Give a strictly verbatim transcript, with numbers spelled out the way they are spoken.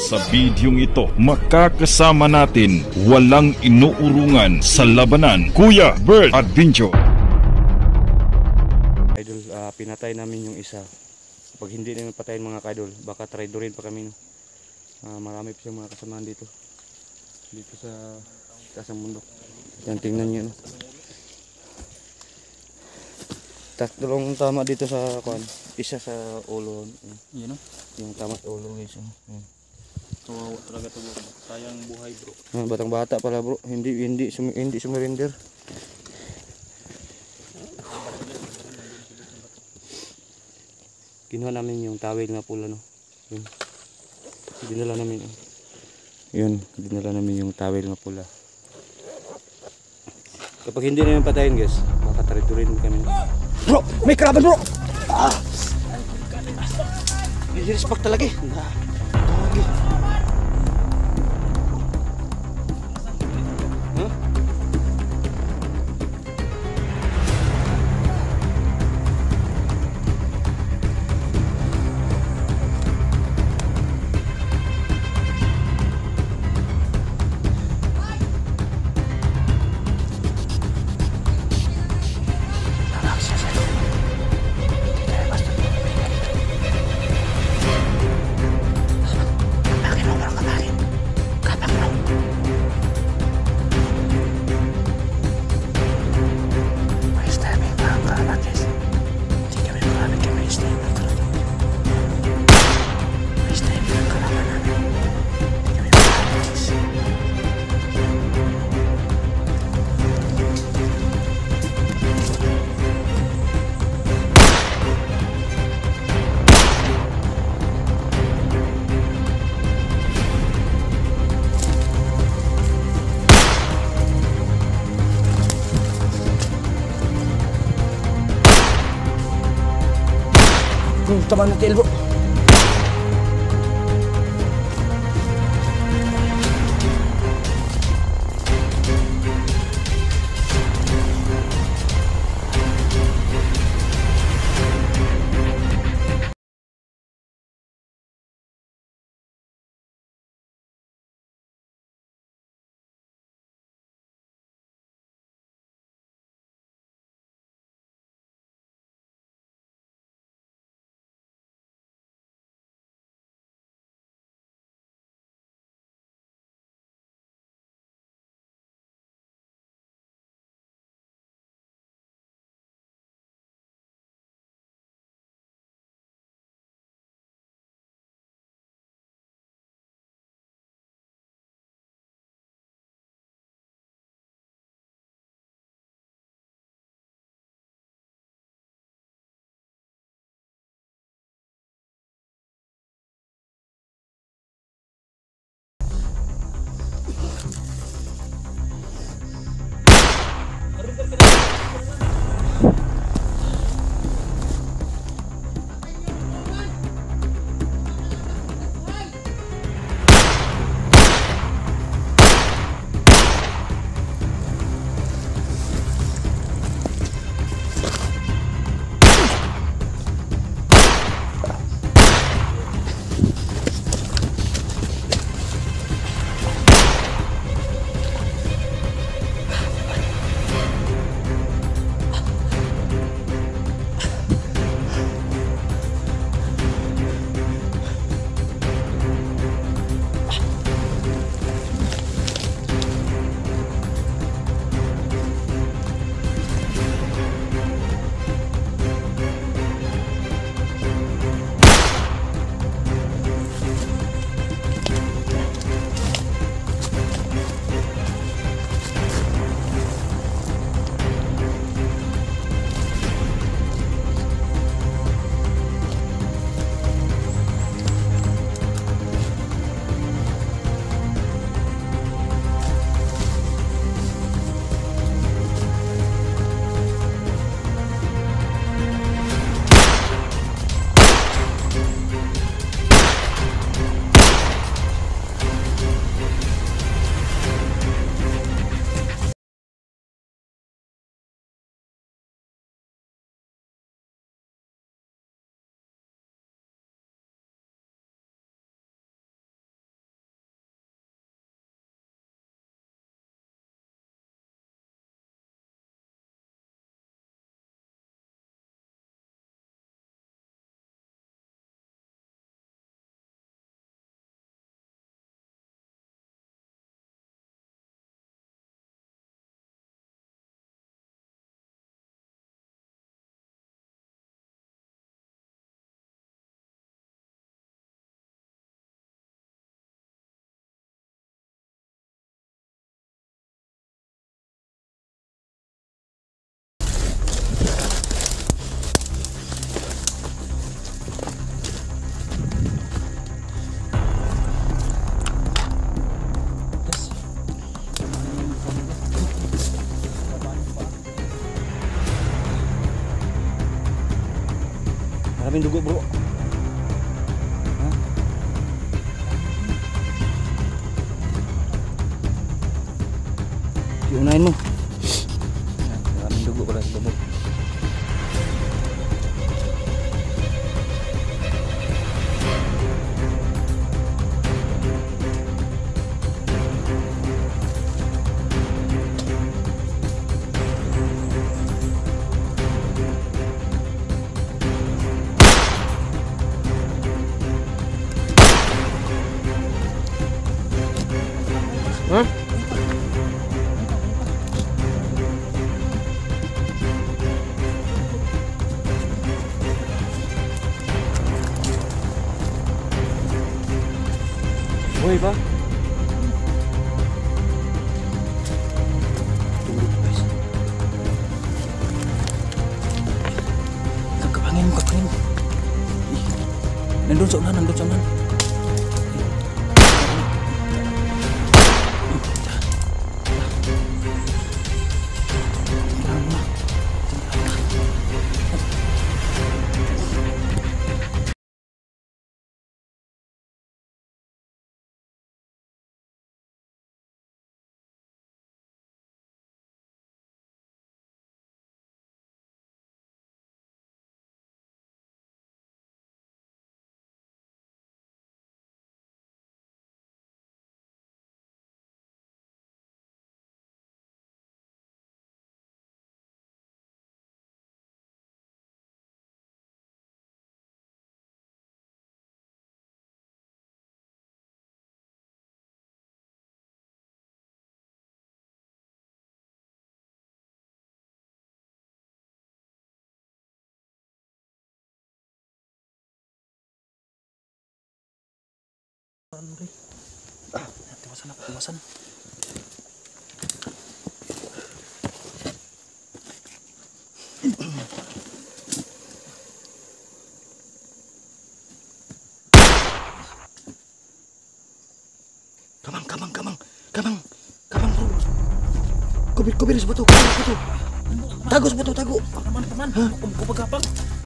Sa bidyong ito, makakasama natin walang inuurungan sa labanan, Kuya Bert Adventure. Idol, uh, pinatay namin yung isa. Pag hindi namin patayin mga idol, baka traidorin pa kami. No? Uh, marami pa siyang mga kasamaan dito. Dito sa taas ng bundok. Yan, tingnan nyo. No? Tatlong tama dito sa kuan. Isa sa ulo. Yan, no? Yung tama sa ulo guys. Yan. Kawawa talaga to, bro. Sayang buhay, bro. Ah, batang bata pala bro. Hindi hindi sum hindi sumurrender. Kinuha namin yung tawil na pula, no. Yun. Dinala namin. Yun, dinala namin yung tawil na pula. Kapag hindi namin patayin, guys, baka traidorin kami. Bro, may karaban, bro. Ah. Hindi respect talaga eh. Nah. Hmm, tama ng elbow. Maraming dugo bro. Ha? Iunahin mo. Yan, maraming dugo pala sa bubog. Hah? Buhay ba? Tunggu guys. Kapangin mo, kapangin mo. Nandun sa unan, nandun sa unan. Ano rin? Ah, tiwasan ako, tiwasan. Kamang, kamang, kamang, kamang, kamang bro. Kubir, kubir sa bato, kubir sa bato. Tago sa bato, tago. Paman, paman, ha? Kupagapang.